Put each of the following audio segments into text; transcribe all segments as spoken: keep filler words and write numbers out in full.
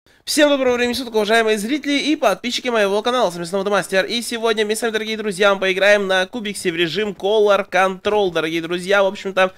Всем доброго времени суток, уважаемые зрители и подписчики моего канала, с вами снова Мастер. И сегодня мы с вами, дорогие друзья, мы поиграем на кубиксе в режим Color Control, дорогие друзья. В общем-то,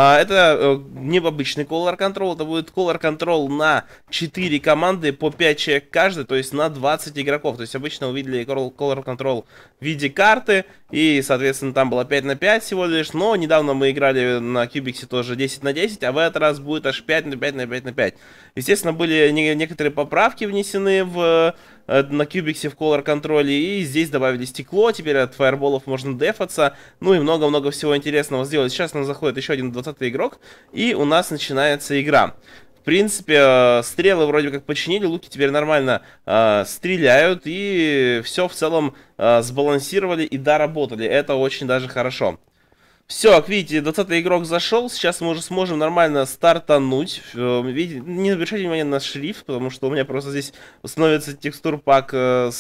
это не обычный Color Control, это будет Color Control на четыре команды по пять человек каждый, то есть на двадцать игроков. То есть обычно увидели Color Control в виде карты, и, соответственно, там было пять на пять всего лишь. Но недавно мы играли на кубиксе тоже десять на десять, а в этот раз будет аж пять на пять на пять на пять. Естественно, были некоторые поправки внесены в, на кубиксе в Color Control, и здесь добавили стекло, теперь от фаерболов можно дефаться, ну и много-много всего интересного сделать. Сейчас у нас заходит еще один двадцатый игрок, и у нас начинается игра. В принципе, стрелы вроде как починили, луки теперь нормально э, стреляют, и все в целом э, сбалансировали и доработали. Это очень даже хорошо. Все, как видите, двадцатый игрок зашел. Сейчас мы уже сможем нормально стартануть. Видите, не обращайте внимания на шрифт, потому что у меня просто здесь установится текстур пак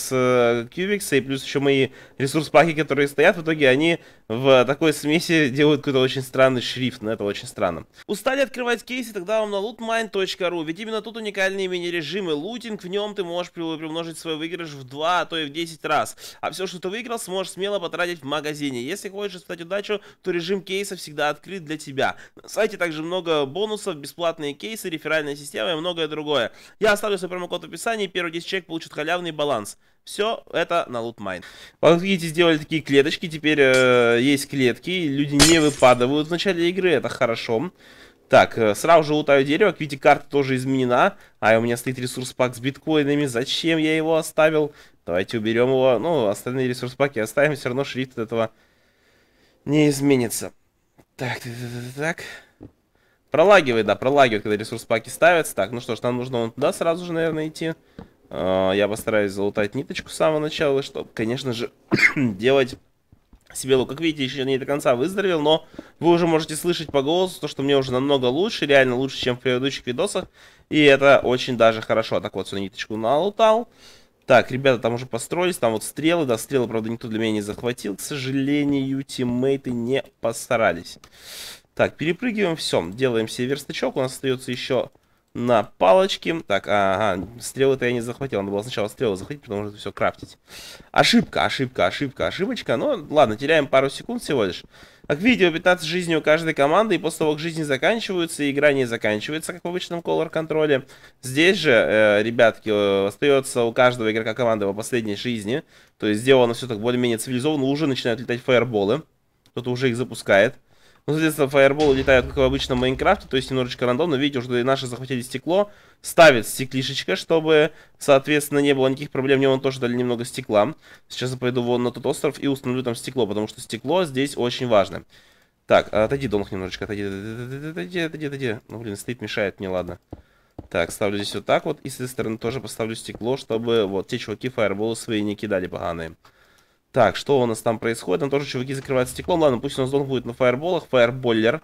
с кубикса, и плюс еще мои ресурс паки, которые стоят. В итоге они в такой смеси делают какой-то очень странный шрифт, но это очень странно. Устали открывать кейсы? Тогда вам на lootmine точка ру, ведь именно тут уникальные мини-режимы. Лутинг, в нем ты можешь приумножить свой выигрыш в два, а то и в десять раз. А все, что ты выиграл, сможешь смело потратить в магазине. Если хочешь испытать удачу, то режим кейса всегда открыт для тебя. На сайте также много бонусов, бесплатные кейсы, реферальная система и многое другое. Я оставлю свой промокод в описании, первые десять человек получат халявный баланс. Все это на lootmine. Как видите, сделали такие клеточки, теперь э, есть клетки, люди не выпадают в начале игры, это хорошо. Так, э, сразу же лутаю дерево, как видите, карта тоже изменена, а у меня стоит ресурс пак с биткоинами, зачем я его оставил? Давайте уберем его, ну, остальные ресурс паки оставим, все равно шрифт от этого не изменится. Так, так, так, так. Пролагивает, да, пролагивает, когда ресурс паки ставятся. Так, ну что ж, нам нужно вон туда сразу же, наверное, идти. Uh, я постараюсь залутать ниточку с самого начала, чтобы, конечно же, делать себе лук. Как видите, еще не до конца выздоровел, но вы уже можете слышать по голосу, то, что мне уже намного лучше, реально лучше, чем в предыдущих видосах. И это очень даже хорошо. Так вот, сюда ниточку налутал. Так, ребята там уже построились, там вот стрелы, да, стрелы, правда, никто для меня не захватил, к сожалению, тиммейты не постарались. Так, перепрыгиваем, все, делаем себе верстачок, у нас остается еще на палочке. Так, ага, стрелы-то я не захватил, надо было сначала стрелы захватить, потому что все крафтить. Ошибка, ошибка, ошибка, ошибочка, ну, ладно, теряем пару секунд всего лишь. Как видите, пятнадцать жизней у каждой команды, и после того, как жизни заканчиваются, игра не заканчивается, как в обычном Color контроле. Здесь же, э, ребятки, э, остается у каждого игрока команды по последней жизни. То есть сделано все так более-менее цивилизованно, уже начинают летать фаерболы. Кто-то уже их запускает. Ну, соответственно, фаерболы летают, как в обычном Майнкрафте, то есть немножечко рандомно. Видите, уже наши захватили стекло. Ставит стеклишечко, чтобы, соответственно, не было никаких проблем. Мне вон тоже дали немного стекла. Сейчас я пойду вон на тот остров и установлю там стекло, потому что стекло здесь очень важно. Так, отойди, Донг, немножечко, отойди, отойди, отойди, отойди. Ну, блин, стоит, мешает мне, ладно. Так, ставлю здесь вот так вот. И с этой стороны тоже поставлю стекло, чтобы вот те чуваки фаерболы свои не кидали поганые. Так, что у нас там происходит? Там тоже чуваки закрывают стеклом. Ладно, пусть у нас Донг будет на фаерболах. Фаерболлер.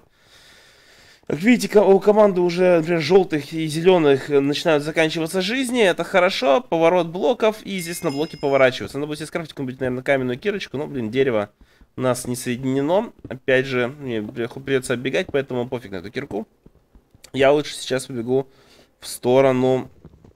Как видите, у команды уже, например, желтых и зеленых начинают заканчиваться жизни. Это хорошо. Поворот блоков. И, естественно, блоки поворачиваются. Надо будет здесь скрафтить какую-нибудь, наверное, каменную кирочку. Но, блин, дерево у нас не соединено. Опять же, мне придется оббегать, поэтому пофиг на эту кирку. Я лучше сейчас побегу в сторону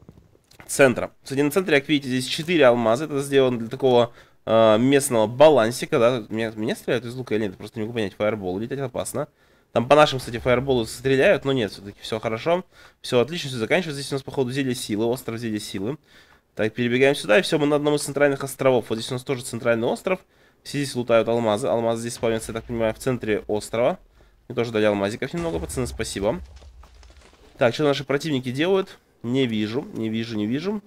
центра. Кстати, на центре, как видите, здесь четыре алмаза. Это сделано для такого э, местного балансика. Да? Меня, меня стреляют из лука или нет? Просто не могу понять. Фаербол. Летать опасно. Там по нашим, кстати, фаерболу стреляют, но нет, все-таки все хорошо. Все отлично, все заканчивается. Здесь у нас, походу, зелье силы, остров зелье силы. Так, перебегаем сюда, и все, мы на одном из центральных островов. Вот здесь у нас тоже центральный остров. Все здесь лутают алмазы. Алмазы здесь спавнятся, я так понимаю, в центре острова. Мне тоже дали алмазиков немного, пацаны, спасибо. Так, что наши противники делают? Не вижу, не вижу, не вижу.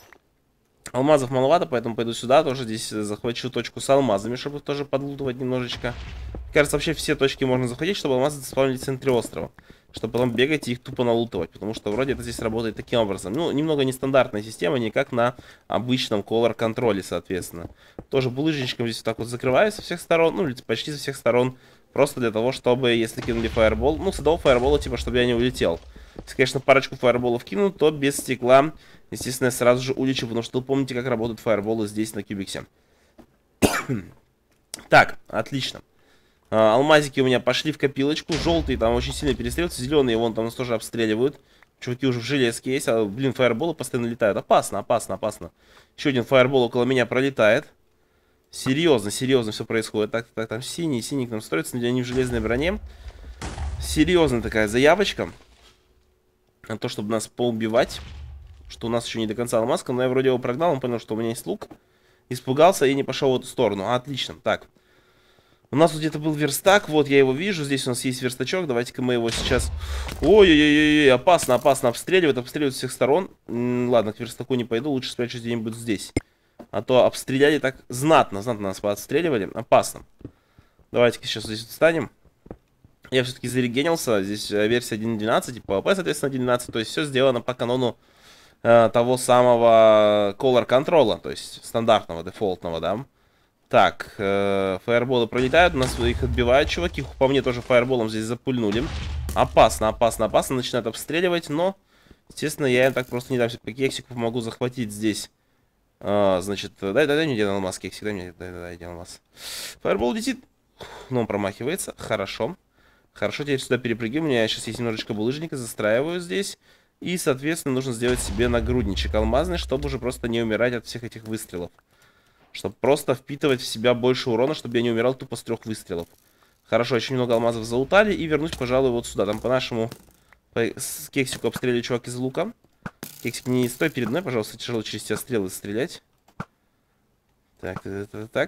Алмазов маловато, поэтому пойду сюда. Тоже здесь захвачу точку с алмазами, чтобы тоже подлутывать немножечко. Кажется, вообще все точки можно захватить, чтобы алмазы заспавнили в центре острова. Чтобы потом бегать и их тупо налутывать. Потому что вроде это здесь работает таким образом. Ну, немного нестандартная система, не как на обычном Color контроле, соответственно. Тоже булыжничком здесь вот так вот закрываю со всех сторон. Ну, почти со всех сторон. Просто для того, чтобы, если кинули фаербол, ну, с одного фаербола, типа, чтобы я не улетел. Если, конечно, парочку фаерболов кину, то без стекла, естественно, я сразу же улечу. Потому что вы помните, как работают фаерболы здесь на кубиксе. Так, отлично. Алмазики у меня пошли в копилочку. Желтые там очень сильно перестреливаются. Зеленые вон там нас тоже обстреливают. Чуваки уже в железке есть, а, блин, фаерболы постоянно летают. Опасно, опасно, опасно. Еще один фаербол около меня пролетает. Серьезно, серьезно все происходит. Так, так, там синий, синий к нам строится, они в железной броне. Серьезная такая заявочка на то, чтобы нас поубивать. Что у нас еще не до конца алмазка, но я вроде его прогнал, он понял, что у меня есть лук. Испугался и не пошел в эту сторону. Отлично, так. У нас тут где-то был верстак, вот я его вижу, здесь у нас есть верстачок, давайте-ка мы его сейчас... Ой-ой-ой, опасно, опасно, обстреливают, обстреливают с всех сторон. М-м, ладно, к верстаку не пойду, лучше спрячусь где-нибудь здесь. А то обстреляли так знатно, знатно нас поотстреливали, опасно. Давайте-ка сейчас здесь встанем. Я все-таки зарегенился, здесь версия один двенадцать, и PvP, соответственно, один двенадцать, то есть все сделано по канону э, того самого Color контрола, то есть стандартного, дефолтного, да. Так, э, фаерболы пролетают, у нас их отбивают, чуваки. По мне тоже фаерболом здесь запульнули. Опасно, опасно, опасно. Начинают обстреливать, но, естественно, я им так просто не дам. По кексику могу захватить здесь. Э, значит, дай, дай, дай мне один алмаз, кексик, дай мне, дай, дай, дай один алмаз. Фаербол летит, но он промахивается. Хорошо. Хорошо, теперь сюда перепрыгиваем. У меня сейчас есть немножечко булыжника, застраиваю здесь. И, соответственно, нужно сделать себе нагрудничек алмазный, чтобы уже просто не умирать от всех этих выстрелов. Чтобы просто впитывать в себя больше урона, чтобы я не умирал тупо с трех выстрелов. Хорошо, очень много алмазов залутали. И вернусь, пожалуй, вот сюда. Там по-нашему по с кексику обстреливали чувак из лука. Кексик, не стой перед мной, пожалуйста. Тяжело через тебя стрелы стрелять. Так, так, так, так.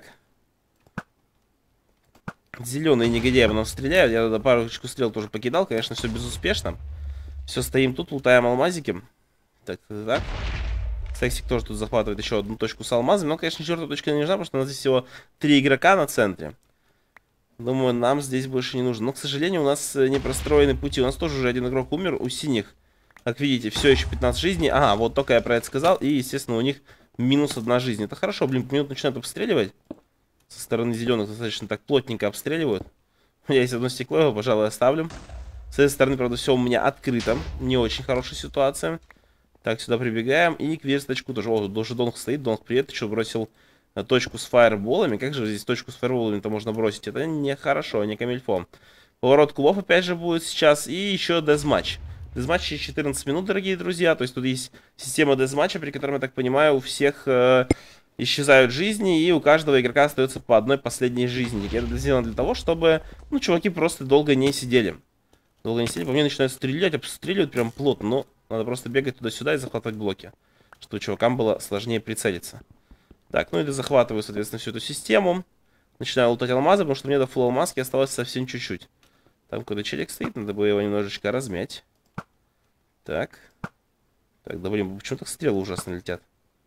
Зеленые негодяи в нас стреляют. Я туда парочку стрел тоже покидал. Конечно, все безуспешно. Все, стоим тут, лутаем алмазики. Так, так, так. Сексик тоже тут захватывает еще одну точку с алмазами. Но, конечно, чертова точка не нужна, потому что у нас здесь всего три игрока на центре. Думаю, нам здесь больше не нужно. Но, к сожалению, у нас не простроены пути. У нас тоже уже один игрок умер. У синих, как видите, все еще пятнадцать жизней. Ага, вот только я про это сказал. И, естественно, у них минус одна жизнь. Это хорошо, блин, минут начинают обстреливать. Со стороны зеленых достаточно так плотненько обстреливают. У меня есть одно стекло, его, пожалуй, оставлю. С этой стороны, правда, все у меня открыто. Не очень хорошая ситуация. Так, сюда прибегаем. И к версточку тоже. О, тут даже Донг стоит. Донг, привет. Ты что, бросил точку с фаерболами? Как же здесь точку с фаерболами-то можно бросить? Это нехорошо, не камильфо. Поворот кубов опять же будет сейчас. И еще дезматч. Дезматч через четырнадцать минут, дорогие друзья. То есть тут есть система дезматча, при котором, я так понимаю, у всех э, исчезают жизни. И у каждого игрока остается по одной последней жизни. Это сделано для того, чтобы, ну, чуваки просто долго не сидели. Долго не сидели. По мне начинают стрелять, обстреливают прям плотно. Но надо просто бегать туда-сюда и захватывать блоки, чтобы чувакам было сложнее прицелиться. Так, ну и захватываю, соответственно, всю эту систему. Начинаю лутать алмазы, потому что мне до фулл алмазки осталось совсем чуть-чуть. Там какой-то челик стоит, надо бы его немножечко размять. Так. Так, да блин, почему так стрелы ужасно летят?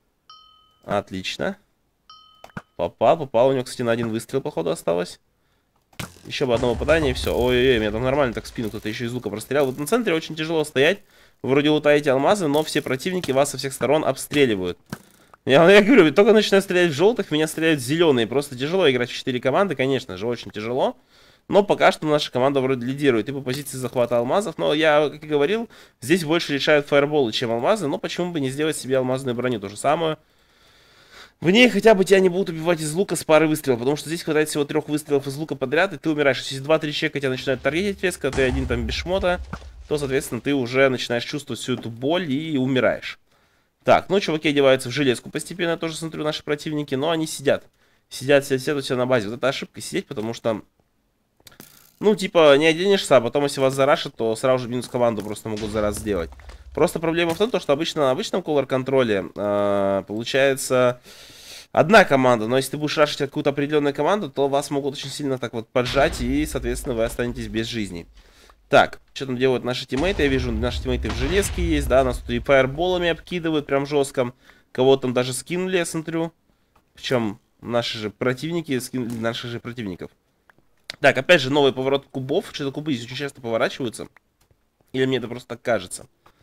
Отлично. Попал, попал. У него, кстати, на один выстрел, походу, осталось. Еще бы одно попадание и все. Ой-ой-ой, меня там нормально так в спину кто-то еще из лука прострелял. Вот на центре очень тяжело стоять. Вроде лутаете алмазы, но все противники вас со всех сторон обстреливают. Я, я говорю, только начинаю стрелять в желтых, меня стреляют в зеленые. Просто тяжело играть в четыре команды, конечно же, очень тяжело. Но пока что наша команда вроде лидирует и по позиции захвата алмазов. Но я, как и говорил, здесь больше решают фаерболы, чем алмазы. Но почему бы не сделать себе алмазную броню? То же самое. В ней хотя бы тебя не будут убивать из лука с пары выстрелов, потому что здесь хватает всего трех выстрелов из лука подряд, и ты умираешь. Если два-три человека тебя начинают таргетить резко, ты один там без шмота, то, соответственно, ты уже начинаешь чувствовать всю эту боль и умираешь. Так, ну, чуваки одеваются в железку постепенно, я тоже смотрю, наши противники, но они сидят. Сидят, сидят, сидят у себя на базе. Вот это ошибка сидеть, потому что, ну, типа, не оденешься, а потом, если вас зарашат, то сразу же минус команду просто могут за раз сделать. Просто проблема в том, что обычно на обычном колор-контроле э, получается одна команда, но если ты будешь рашить какую-то определенную команду, то вас могут очень сильно так вот поджать, и, соответственно, вы останетесь без жизни. Так, что там делают наши тиммейты? Я вижу, наши тиммейты в железке есть, да, нас тут и фаерболами обкидывают прям жестко. Кого-то там даже скинули, я смотрю. Причем наши же противники скинули наших же противников. Так, опять же, новый поворот кубов. Что-то кубы здесь очень часто поворачиваются. Или мне это просто так кажется.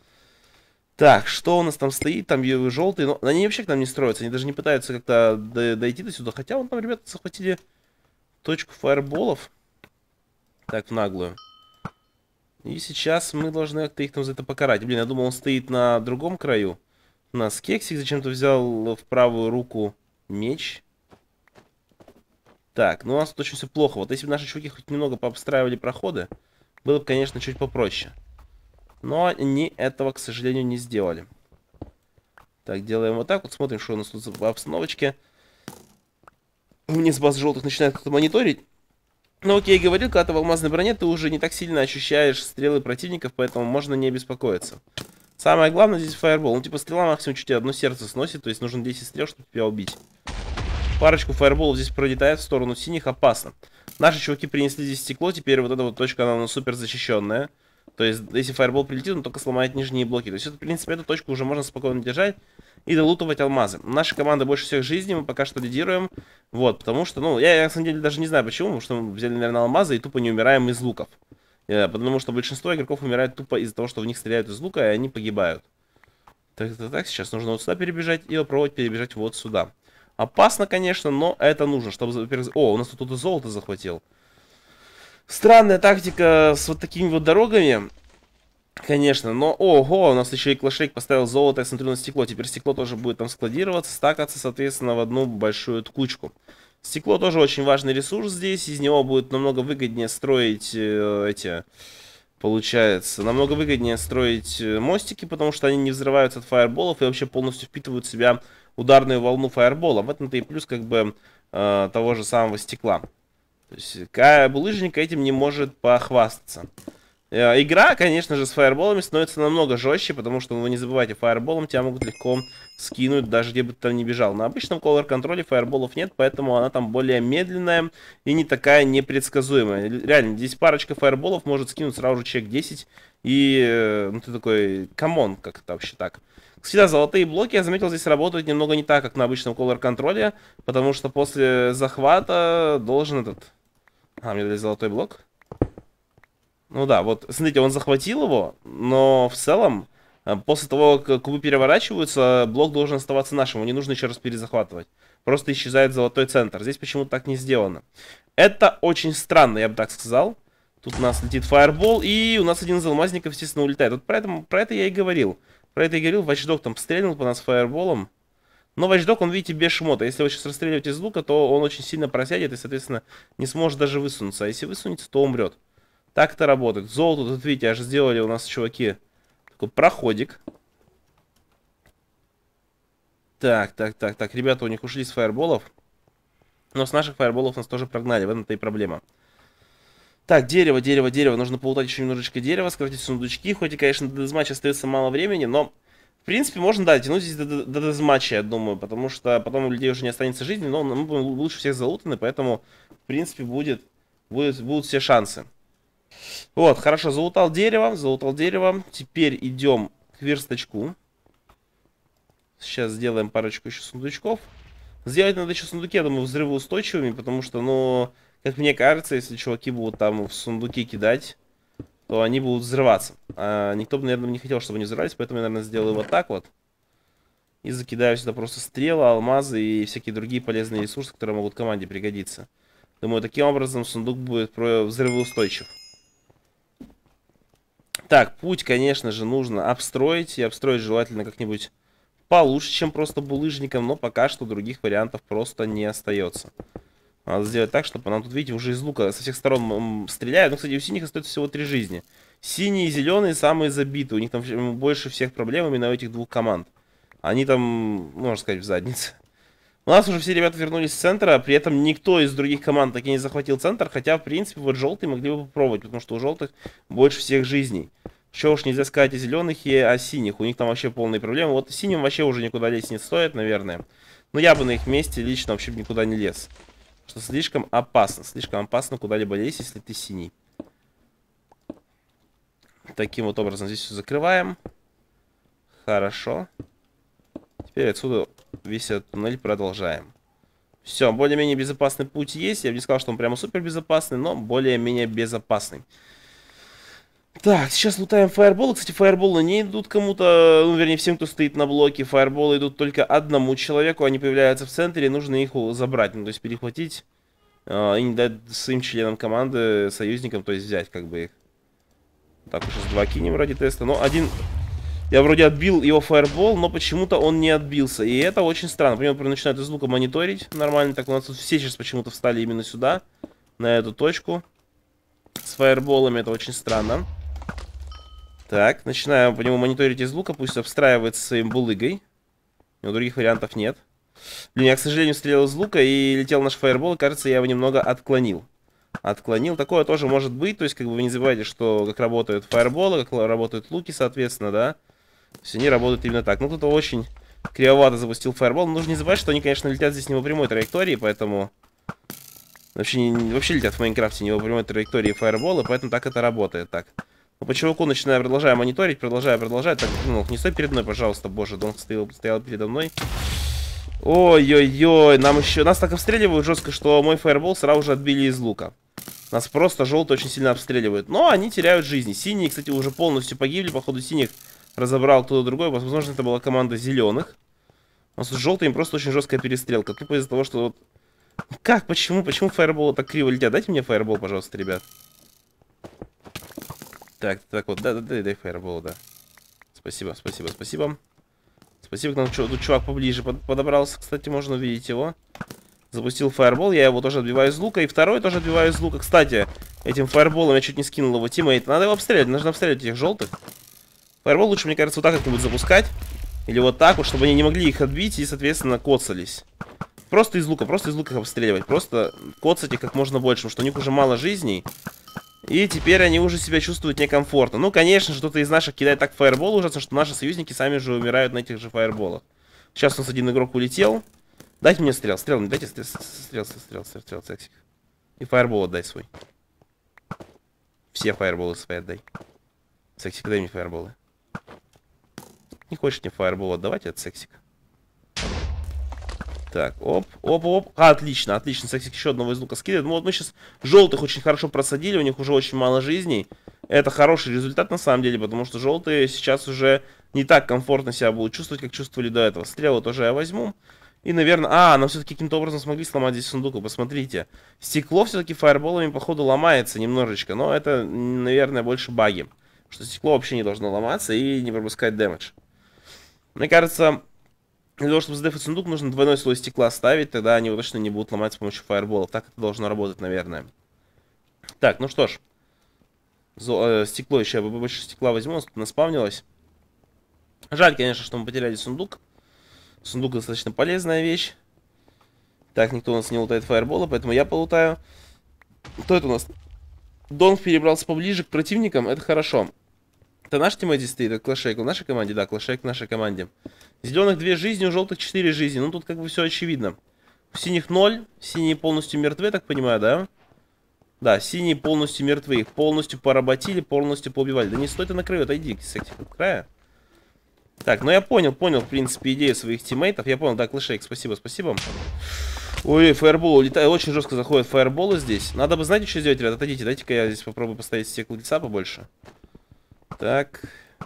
Так, что у нас там стоит? Там желтые, но они вообще к нам не строятся. Они даже не пытаются как-то дойти до сюда. Хотя вон там ребята захватили точку фаерболов. Так, в наглую. И сейчас мы должны как-то их там за это покарать. Блин, я думал, он стоит на другом краю. У нас кексик зачем-то взял в правую руку меч. Так, ну у нас тут очень все плохо. Вот если бы наши чуваки хоть немного пообстраивали проходы, было бы, конечно, чуть попроще. Но они этого, к сожалению, не сделали. Так, делаем вот так. Вот смотрим, что у нас тут по обстановочке. Вниз баз желтых начинает как-то мониторить. Ну, окей, говорил, когда ты в алмазной броне, ты уже не так сильно ощущаешь стрелы противников, поэтому можно не беспокоиться. Самое главное здесь фаербол. Ну, типа, стрела максимум чуть одно сердце сносит, то есть нужно десять стрел, чтобы тебя убить. Парочку фаерболов здесь пролетает в сторону синих, опасно. Наши чуваки принесли здесь стекло, теперь вот эта вот точка, она, она супер защищенная. То есть, если фаербол прилетит, он только сломает нижние блоки. То есть, это, в принципе, эту точку уже можно спокойно держать и долутывать алмазы. Наша команда больше всех жизни, мы пока что лидируем. Вот, потому что, ну, я, я на самом деле даже не знаю почему, потому что мы взяли, наверное, алмазы и тупо не умираем из луков. Я, потому что большинство игроков умирают тупо из-за того, что в них стреляют из лука, и они погибают. Так, так, так, сейчас нужно вот сюда перебежать и попробовать перебежать вот сюда. Опасно, конечно, но это нужно, чтобы... О, у нас тут кто-то золото захватил. Странная тактика с вот такими вот дорогами, конечно, но ого, у нас еще и клашрейк поставил золото, я смотрю на стекло, теперь стекло тоже будет там складироваться, стакаться, соответственно, в одну большую кучку. Стекло тоже очень важный ресурс здесь, из него будет намного выгоднее строить э, эти, получается, намного выгоднее строить мостики, потому что они не взрываются от фаерболов и вообще полностью впитывают в себя ударную волну фаербола. В этом-то и плюс как бы э, того же самого стекла. То есть булыжник этим не может похвастаться. Э, игра, конечно же, с фаерболами становится намного жестче, потому что, ну, вы не забывайте, фаерболом тебя могут легко скинуть, даже где бы ты там ни бежал. На обычном колор-контроле фаерболов нет, поэтому она там более медленная и не такая непредсказуемая. Реально, здесь парочка фаерболов может скинуть сразу же человек десять, и э, ну, ты такой, камон, как это вообще так? Всегда золотые блоки, я заметил, здесь работают немного не так, как на обычном колор-контроле, потому что после захвата должен этот... А, мне дали золотой блок. Ну да, вот, смотрите, он захватил его, но в целом, после того, как кубы переворачиваются, блок должен оставаться нашим, его не нужно еще раз перезахватывать. Просто исчезает золотой центр. Здесь почему-то так не сделано. Это очень странно, я бы так сказал. Тут у нас летит фаербол, и у нас один из алмазников, естественно, улетает. Вот про это, про это я и говорил. Про это я говорил, Watch Dog там стрельнул по нас фаерболом. Но Watch Dog, он, видите, без шмота. Если вы сейчас расстреливаете из лука, то он очень сильно просядет и, соответственно, не сможет даже высунуться. А если высунется, то умрет. Так это работает. Золото, тут, видите, аж сделали у нас, чуваки, такой проходик. Так, так, так, так. Ребята у них ушли с фаерболов. Но с наших фаерболов нас тоже прогнали. В этом-то и проблема. Так, дерево, дерево, дерево. Нужно полутать еще немножечко дерева, скрафтить сундучки. Хоть и, конечно, до дезматча остается мало времени, но... В принципе, можно, да, тянуть здесь до, до дезматча, я думаю, потому что потом у людей уже не останется жизни, но мы будем лучше всех залутаны, поэтому, в принципе, будет, будет, будут все шансы. Вот, хорошо, залутал дерево, залутал дерево. Теперь идем к верстачку. Сейчас сделаем парочку еще сундучков. Сделать надо еще сундуки, я думаю, взрывоустойчивыми, потому что, ну, как мне кажется, если чуваки будут там в сундуки кидать, то они будут взрываться. А никто бы, наверное, не хотел, чтобы они взрывались, поэтому я, наверное, сделаю вот так вот. И закидаю сюда просто стрелы, алмазы и всякие другие полезные ресурсы, которые могут команде пригодиться. Думаю, таким образом сундук будет взрывоустойчив. Так, путь, конечно же, нужно обстроить. И обстроить желательно как-нибудь получше, чем просто булыжником. Но пока что других вариантов просто не остается. Надо сделать так, чтобы нам тут, видите, уже из лука со всех сторон стреляют. Ну, кстати, у синих остается всего три жизни. Синие и зеленые самые забитые. У них там больше всех проблем именно у этих двух команд. Они там, можно сказать, в заднице. У нас уже все ребята вернулись с центра. При этом никто из других команд таки не захватил центр. Хотя, в принципе, вот желтые могли бы попробовать. Потому что у желтых больше всех жизней. Что уж нельзя сказать о зеленых и о синих. У них там вообще полные проблемы. Вот синим вообще уже никуда лезть не стоит, наверное. Но я бы на их месте лично вообще никуда не лез. Что слишком опасно. Слишком опасно куда-либо лезть, если ты синий. Таким вот образом здесь все закрываем. Хорошо. Теперь отсюда весь этот туннель продолжаем. Все, более-менее безопасный путь есть. Я бы не сказал, что он прямо супер безопасный, но более-менее безопасный. Так, сейчас лутаем фаерболы. Кстати, фаерболы не идут кому-то, ну, вернее, всем, кто стоит на блоке. Фаерболы идут только одному человеку. Они появляются в центре, и нужно их забрать. Ну, то есть перехватить э, и не дать своим членам команды, союзникам, то есть взять как бы их. Так, сейчас два кинем ради теста. Но один... Я вроде отбил его фаербол, но почему-то он не отбился. И это очень странно. Например, начинают из лука мониторить нормально. Так, у нас тут все сейчас почему-то встали именно сюда, на эту точку. С фаерболами это очень странно. Так, начинаем по нему мониторить из лука. Пусть обстраивается своим булыгой. У него других вариантов нет. Блин, я, к сожалению, стрелял из лука и летел наш фаербол. И, кажется, я его немного отклонил. Отклонил. Такое тоже может быть. То есть, как бы вы не забывайте, что как работают фаерболы, как работают луки, соответственно, да. То есть они работают именно так. Ну, кто-то очень кривовато запустил фаербол. Но нужно не забывать, что они, конечно, летят здесь не по прямой траектории, поэтому... Вообще, не, вообще летят в Майнкрафте не по прямой траектории фаерболы, поэтому так это работает. Так. Ну, по чуваку начинаю, продолжаю мониторить, продолжаю, продолжаю. Так, ну, не стой перед мной, пожалуйста, боже, Донг стоял, стоял передо мной. Ой-ой-ой, нам еще... Нас так обстреливают жестко, что мой фаербол сразу же отбили из лука. Нас просто желтые очень сильно обстреливают. Но они теряют жизни. Синие, кстати, уже полностью погибли. Походу, синих разобрал кто-то другой. Возможно, это была команда зеленых. У нас тут желтые, им просто очень жесткая перестрелка. Тупо из-за того, что вот... Как? Почему? Почему фаерболы так криво летят? Дайте мне фаербол, пожалуйста, ребят. Так, так вот, да, да, дай, дай фаербол, да. Спасибо, спасибо, спасибо. Спасибо, к нам тут чувак поближе подобрался. Кстати, можно увидеть его. Запустил фаербол, я его тоже отбиваю из лука. И второй тоже отбиваю из лука. Кстати, этим фаерболом я чуть не скинул его тиммейта. Надо его обстрелять, нужно обстрелять этих желтых. Фаербол лучше, мне кажется, вот так как-нибудь запускать. Или вот так вот, чтобы они не могли их отбить и, соответственно, коцались. Просто из лука, просто из лука их обстреливать. Просто коцать их как можно больше, потому что у них уже мало жизней. И теперь они уже себя чувствуют некомфортно. Ну, конечно же, кто-то из наших кидает так фаербол ужасно, что наши союзники сами же умирают на этих же фаерболах. Сейчас у нас один игрок улетел. Дайте мне стрел, стрел, дайте стрел, стрел, стрел, стрел, стрел, сексик. И фаербол отдай свой. Все фаерболы свои отдай. Сексик, дай мне фаерболы. Не хочешь мне фаербол отдавать, это сексик. Так, оп, оп, оп. А, отлично, отлично. Сексик еще одного из лука скидывает. Ну вот мы сейчас желтых очень хорошо просадили, у них уже очень мало жизней. Это хороший результат на самом деле, потому что желтые сейчас уже не так комфортно себя будут чувствовать, как чувствовали до этого. Стрелы тоже я возьму. И, наверное... А, нам все-таки каким-то образом смогли сломать здесь сундук. Посмотрите. Стекло все-таки фаерболами, походу, ломается немножечко. Но это, наверное, больше баги. Что стекло вообще не должно ломаться и не пропускать дэмэдж. Мне кажется... Для того, чтобы сдефать сундук, нужно двойной слой стекла ставить, тогда они точно не будут ломать с помощью фаерболов. Так это должно работать, наверное. Так, ну что ж. Зо э, стекло еще, я больше стекла возьму, у нас тут наспавнилось. Жаль, конечно, что мы потеряли сундук. Сундук достаточно полезная вещь. Так, никто у нас не лутает фаербола, поэтому я полутаю. Кто это у нас? Донг перебрался поближе к противникам, это хорошо. Это наш тиммейт здесь стоит, это Клэшейк в нашей команде? Да, Клэшейк в нашей команде. Зеленых две жизни, у желтых четыре жизни. Ну, тут как бы все очевидно. У синих ноль. Синие полностью мертвы, так понимаю, да? Да, синие полностью мертвы. Их полностью поработили, полностью поубивали. Да не стой ты на краю, отойди с этих края. Так, ну я понял, понял, в принципе, идею своих тиммейтов. Я понял, да, Клэшейк, спасибо, спасибо. Ой, фаербол улетает, очень жестко заходят фаерболы здесь. Надо бы, знаете, что сделать, ребят? Отойдите, дайте-ка я здесь попробую поставить стекло лица побольше. Так.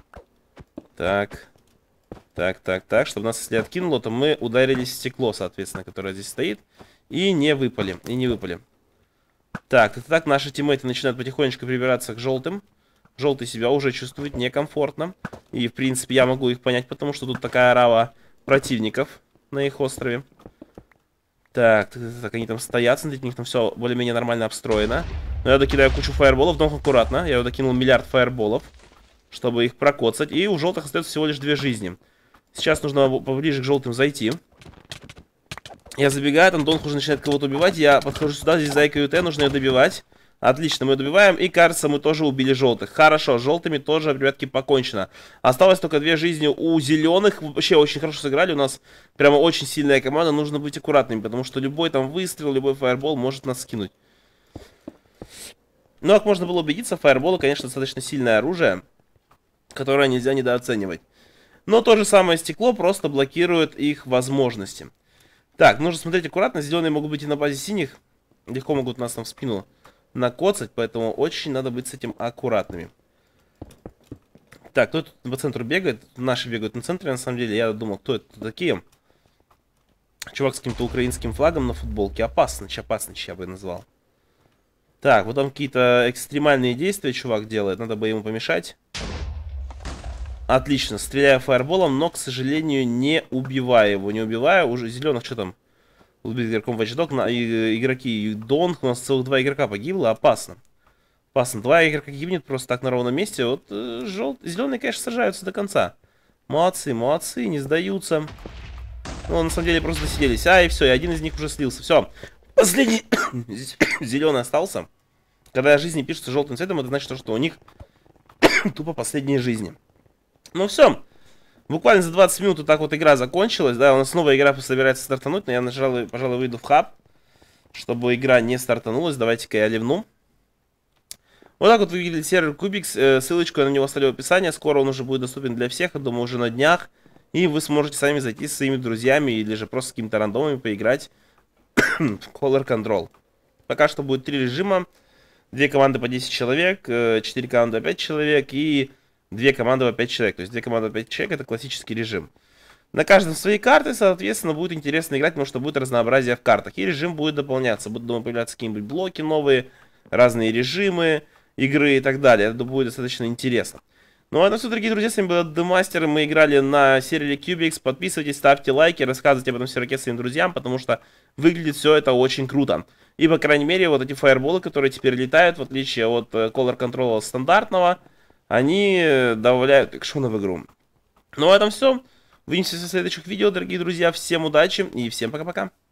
Так. Так, так, так, чтобы нас, если откинуло, то мы ударились в стекло, соответственно, которое здесь стоит. И не выпали, и не выпали. Так, это так, наши тиммейты начинают потихонечку прибираться к желтым. Желтый себя уже чувствует некомфортно. И, в принципе, я могу их понять, потому что тут такая орава противников на их острове. Так, так, так, они там стоят, смотрите, у них там все более-менее нормально обстроено. Но я докидаю кучу фаерболов, но аккуратно. Я докинул миллиард фаерболов, чтобы их прокоцать. И у желтых остается всего лишь две жизни. Сейчас нужно поближе к желтым зайти. Я забегаю, там Донг уже начинает кого-то убивать. Я подхожу сюда, здесь зайка ЮТ, нужно ее добивать. Отлично, мы ее добиваем. И кажется, мы тоже убили желтых. Хорошо, с желтыми тоже, ребятки, покончено. Осталось только две жизни у зеленых. Вообще очень хорошо сыграли. У нас прямо очень сильная команда. Нужно быть аккуратными, потому что любой там выстрел, любой фаербол может нас скинуть. Но как можно было убедиться, фаерболы, конечно, достаточно сильное оружие, которое нельзя недооценивать. Но то же самое стекло просто блокирует их возможности. Так, нужно смотреть аккуратно. Зеленые могут быть и на базе синих. Легко могут нас там в спину накоцать. Поэтому очень надо быть с этим аккуратными. Так, кто тут по центру бегает? Наши бегают на центре, на самом деле. Я думал, кто это такие? Чувак с каким-то украинским флагом на футболке. Опасныч, опасныч я бы назвал. Так, вот там какие-то экстремальные действия чувак делает. Надо бы ему помешать. Отлично, стреляю фаерболом, но, к сожалению, не убиваю его. Не убиваю, уже зеленых, что там? Убит игроком Watch Dogs, на, и, игроки Донг, у нас целых два игрока погибло, опасно. Опасно. Два игрока гибнет просто так на ровном месте. Вот э, жел... зеленые, конечно, сражаются до конца. Молодцы, молодцы, не сдаются. Ну, на самом деле, просто досиделись. А, и все, и один из них уже слился. Все. Последний зеленый остался. Когда жизни пишутся желтым цветом, это значит, что у них тупо последние жизни. Ну все. Буквально за двадцать минут вот так вот игра закончилась. Да, у нас снова игра собирается стартануть, но я, пожалуй, пожалуй, выйду в хаб, чтобы игра не стартанулась. Давайте-ка я ливну. Вот так вот выглядит сервер Kubix. Ссылочку я на него оставлю в описании. Скоро он уже будет доступен для всех, я думаю, уже на днях. И вы сможете сами зайти со своими друзьями или же просто с какими-то рандомами поиграть в Color Control. Пока что будет три режима. Две команды по десять человек, четыре команды по пять человек и две команды по пять человек. То есть две команды по пять человек — это классический режим. На каждом свои карты, соответственно, будет интересно играть, потому что будет разнообразие в картах. И режим будет дополняться. Будут, думаю, появляться какие-нибудь блоки новые, разные режимы игры и так далее. Это будет достаточно интересно. Ну а на все, дорогие друзья, с вами был Демастер. Мы играли на сервере Kubix. Подписывайтесь, ставьте лайки, рассказывайте об этом серверке своим друзьям, потому что выглядит все это очень круто. И, по крайней мере, вот эти фаерболы, которые теперь летают, в отличие от Color Control стандартного, они добавляют экшона в игру. Ну а на этом все. Увидимся в следующих видео, дорогие друзья. Всем удачи и всем пока-пока.